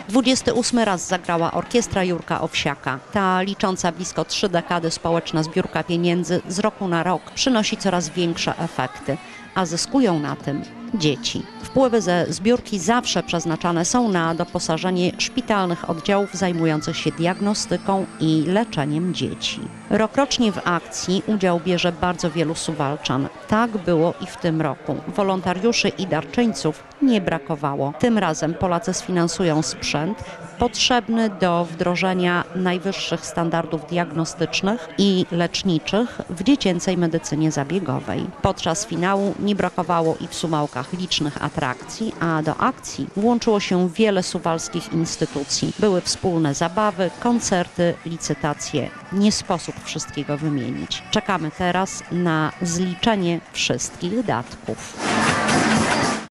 28 raz zagrała orkiestra Jurka Owsiaka. Ta licząca blisko 3 dekady społeczna zbiórka pieniędzy z roku na rok przynosi coraz większe efekty, a zyskują na tym dzieci. Wpływy ze zbiórki zawsze przeznaczane są na doposażenie szpitalnych oddziałów zajmujących się diagnostyką i leczeniem dzieci. Rokrocznie w akcji udział bierze bardzo wielu Suwałczan. Tak było i w tym roku. Wolontariuszy i darczyńców nie brakowało. Tym razem Polacy sfinansują sprzęt potrzebny do wdrożenia najwyższych standardów diagnostycznych i leczniczych w dziecięcej medycynie zabiegowej. Podczas finału nie brakowało i w Suwałkach licznych atrakcji, a do akcji włączyło się wiele suwalskich instytucji. Były wspólne zabawy, koncerty, licytacje. Nie sposób wszystkiego wymienić. Czekamy teraz na zliczenie wszystkich datków.